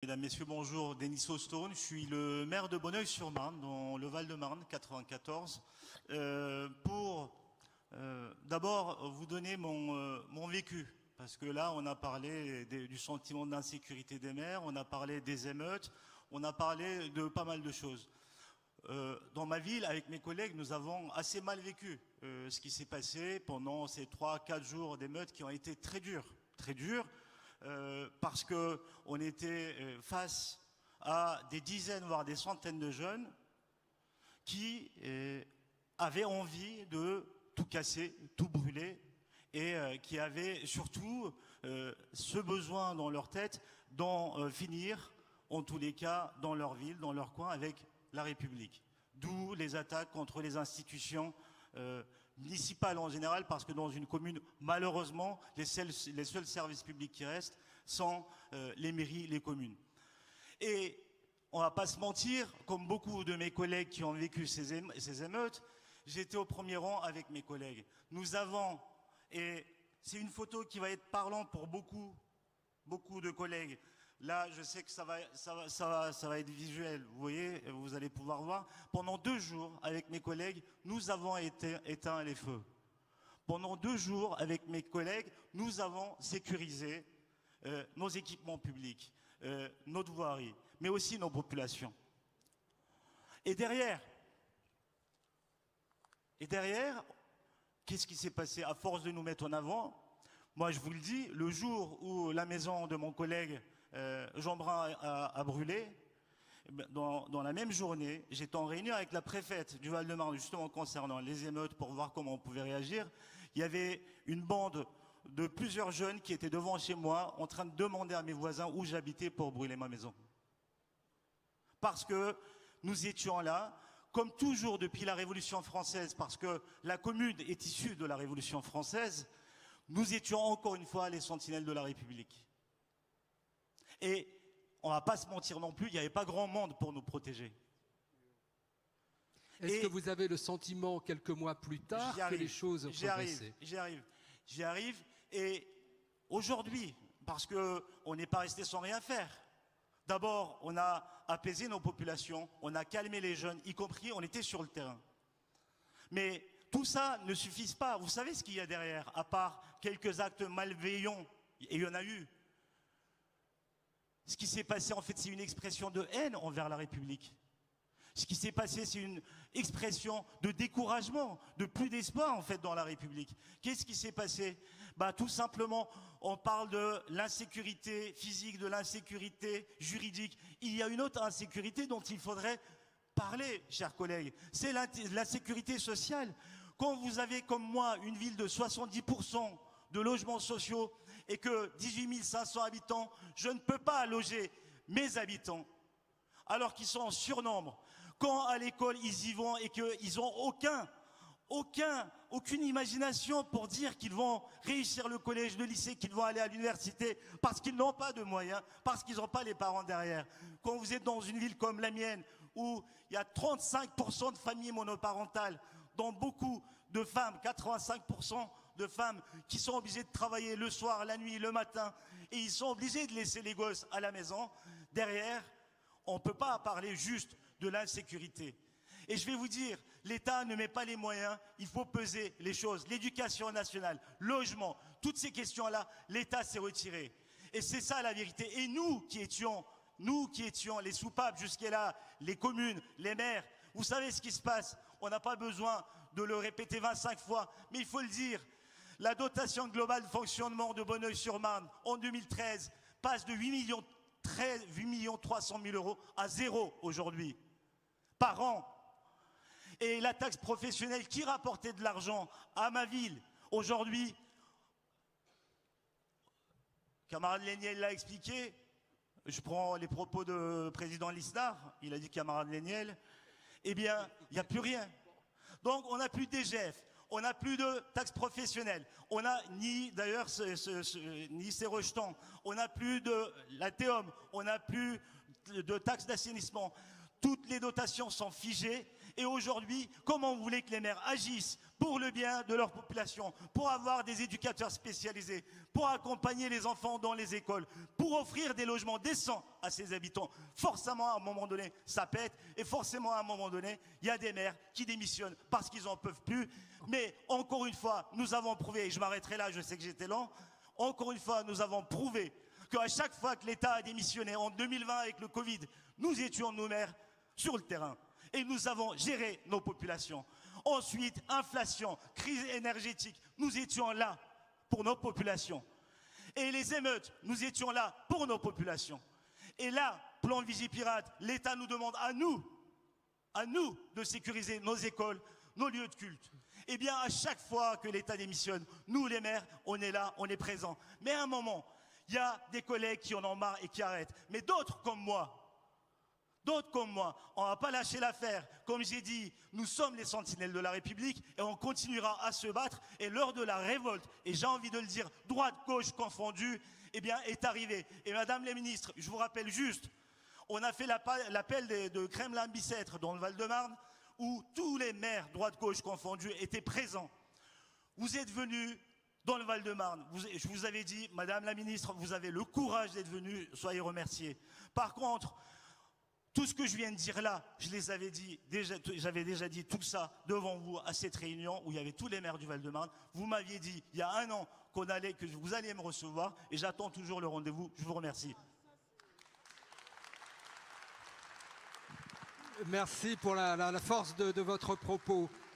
Mesdames, Messieurs, bonjour. Denis Sostone, je suis le maire de Bonneuil-sur-Marne, dans le Val-de-Marne, 94. Pour d'abord vous donner mon vécu, parce que là, on a parlé du sentiment d'insécurité des maires, on a parlé des émeutes, on a parlé de pas mal de choses. Dans ma ville, avec mes collègues, nous avons assez mal vécu ce qui s'est passé pendant ces 3-4 jours d'émeutes qui ont été très durs. Très durs. Parce qu'on était face à des dizaines, voire des centaines de jeunes qui avaient envie de tout casser, tout brûler, et qui avaient surtout ce besoin dans leur tête d'en finir, en tous les cas, dans leur ville, dans leur coin, avec la République. D'où les attaques contre les institutions municipales en général, parce que dans une commune, malheureusement, les seuls services publics qui restent sont les mairies, les communes. Et on ne va pas se mentir, comme beaucoup de mes collègues qui ont vécu ces émeutes, j'étais au premier rang avec mes collègues. Nous avons, et c'est une photo qui va être parlante pour beaucoup de collègues. Là, je sais que ça va être visuel, vous voyez, vous allez pouvoir voir. Pendant 2 jours, avec mes collègues, nous avons éteint les feux. Pendant 2 jours, avec mes collègues, nous avons sécurisé nos équipements publics, notre voirie, mais aussi nos populations. Et derrière, qu'est-ce qui s'est passé? À force de nous mettre en avant, moi je vous le dis, le jour où la maison de mon collègue Jean Brun a brûlé, dans la même journée, j'étais en réunion avec la préfète du Val-de-Marne, justement concernant les émeutes, pour voir comment on pouvait réagir. Il y avait une bande de plusieurs jeunes qui étaient devant chez moi, en train de demander à mes voisins où j'habitais pour brûler ma maison. Parce que nous étions là, comme toujours depuis la Révolution française, parce que la commune est issue de la Révolution française, nous étions encore une fois les sentinelles de la République. Et on ne va pas se mentir non plus, il n'y avait pas grand monde pour nous protéger. Est-ce que vous avez le sentiment, quelques mois plus tard, que les choses ont progressé? J'y arrive. Et aujourd'hui, parce qu'on n'est pas resté sans rien faire. D'abord, on a apaisé nos populations, on a calmé les jeunes, y compris, on était sur le terrain. Mais tout ça ne suffit pas. Vous savez ce qu'il y a derrière, à part quelques actes malveillants, et il y en a eu. Ce qui s'est passé, en fait, c'est une expression de haine envers la République. Ce qui s'est passé, c'est une expression de découragement, de plus d'espoir, en fait, dans la République. Qu'est-ce qui s'est passé? Tout simplement, on parle de l'insécurité physique, de l'insécurité juridique. Il y a une autre insécurité dont il faudrait parler, chers collègues. C'est l'insécurité sociale. Quand vous avez, comme moi, une ville de 70% de logements sociaux, et que 18 500 habitants, je ne peux pas loger mes habitants, alors qu'ils sont en surnombre. Quand à l'école ils y vont et qu'ils n'ont aucune imagination pour dire qu'ils vont réussir le collège, le lycée, qu'ils vont aller à l'université, parce qu'ils n'ont pas de moyens, parce qu'ils n'ont pas les parents derrière. Quand vous êtes dans une ville comme la mienne, où il y a 35% de familles monoparentales, dont beaucoup de femmes, 85% de femmes qui sont obligées de travailler le soir, la nuit, le matin, et ils sont obligés de laisser les gosses à la maison. Derrière, on ne peut pas parler juste de l'insécurité. Et je vais vous dire, l'État ne met pas les moyens, il faut peser les choses. L'éducation nationale, logement, toutes ces questions-là, l'État s'est retiré. Et c'est ça la vérité. Et nous qui étions les soupapes jusqu'à-là, les communes, les maires, vous savez ce qui se passe. On n'a pas besoin de le répéter 25 fois, mais il faut le dire. La dotation globale de fonctionnement de Bonneuil-sur-Marne, en 2013, passe de 8 300 000 euros à 0 aujourd'hui, par an. Et la taxe professionnelle qui rapportait de l'argent à ma ville, aujourd'hui, camarade Léniel l'a expliqué, je prends les propos de président Lisnard, il a dit camarade Léniel, eh bien, il n'y a plus rien. Donc, on n'a plus de DGF. On n'a plus de taxes professionnelles. On n'a ni, d'ailleurs, ni ces rejetons. On n'a plus de la TEOM. On n'a plus de taxes d'assainissement. Toutes les dotations sont figées. Et aujourd'hui, comment vous voulez que les maires agissent pour le bien de leur population, pour avoir des éducateurs spécialisés, pour accompagner les enfants dans les écoles, pour offrir des logements décents à ses habitants? Forcément, à un moment donné, ça pète. Et forcément, à un moment donné, il y a des maires qui démissionnent parce qu'ils n'en peuvent plus. Mais encore une fois, nous avons prouvé, et je m'arrêterai là, je sais que j'étais lent, encore une fois, nous avons prouvé qu'à chaque fois que l'État a démissionné, en 2020 avec le Covid, nous étions nos maires sur le terrain. Et nous avons géré nos populations. Ensuite, inflation, crise énergétique, nous étions là pour nos populations. Et les émeutes, nous étions là pour nos populations. Et là, plan Vigipirate, l'État nous demande à nous de sécuriser nos écoles, nos lieux de culte. Eh bien, à chaque fois que l'État démissionne, nous les maires, on est là, on est présents. Mais à un moment, il y a des collègues qui en ont marre et qui arrêtent. Mais d'autres comme moi, on ne va pas lâcher l'affaire. Comme j'ai dit, nous sommes les sentinelles de la République et on continuera à se battre. Et l'heure de la révolte, et j'ai envie de le dire, droite, gauche confondue, eh bien, est arrivée. Et Madame la Ministre, je vous rappelle juste, on a fait l'appel de Kremlin-Bicêtre dans le Val-de-Marne, où tous les maires, droite, gauche confondus, étaient présents. Vous êtes venus dans le Val-de-Marne. Je vous avais dit, Madame la Ministre, vous avez le courage d'être venus, soyez remerciés. Par contre, tout ce que je viens de dire là, j'avais déjà dit tout ça devant vous à cette réunion où il y avait tous les maires du Val-de-Marne. Vous m'aviez dit il y a un an que vous alliez me recevoir et j'attends toujours le rendez-vous. Je vous remercie. Merci pour la force de votre propos.